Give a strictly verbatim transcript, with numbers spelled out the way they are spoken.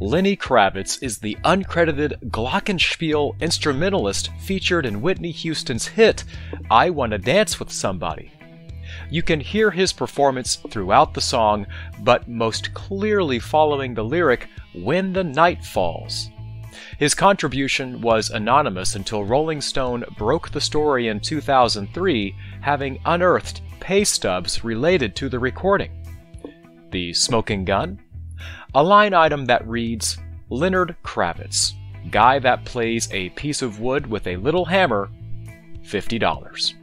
Lenny Kravitz is the uncredited glockenspiel instrumentalist featured in Whitney Houston's hit, I Wanna Dance with Somebody. You can hear his performance throughout the song, but most clearly following the lyric, When the Night Falls. His contribution was anonymous until Rolling Stone broke the story in two thousand three, having unearthed pay stubs related to the recording. The smoking gun? A line item that reads, Leonard Kravitz, guy that plays a piece of wood with a little hammer, fifty dollars.